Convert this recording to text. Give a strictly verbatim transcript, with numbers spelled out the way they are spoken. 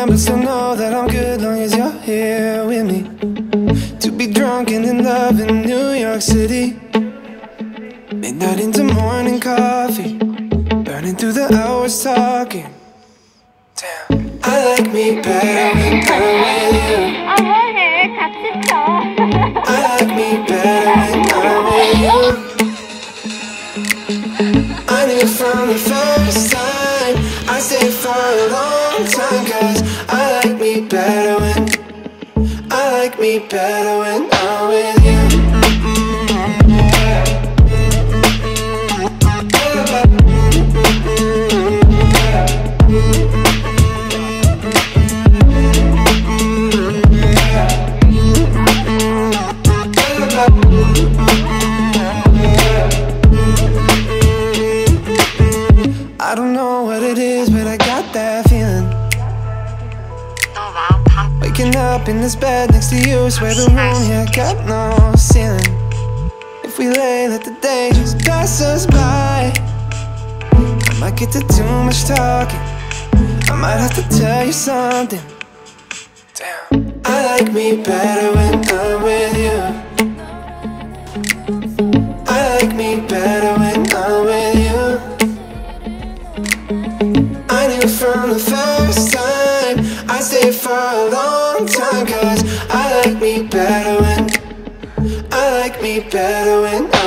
but still know that I'm good long as you're here with me. To be drunk and in love in New York City, midnight into morning coffee, burning through the hours talking. Damn, I like me better when I'm with you. 아 뭐해? 같이 쳐. I like me better when I'm with you. I knew from the first time I stayed for a long time, cause I like me better when I like me better when I'm with you. I don't know what it is, but I got that feeling. Waking up in this bed next to you, swear the room here got no ceiling. If we lay, let the day just pass us by. I might get to too much talking, I might have to tell you something. Damn, I like me better when I'm with you. I like me better when I'm with you. I knew from the first time I stayed for a long time, cause I like me better when I like me better when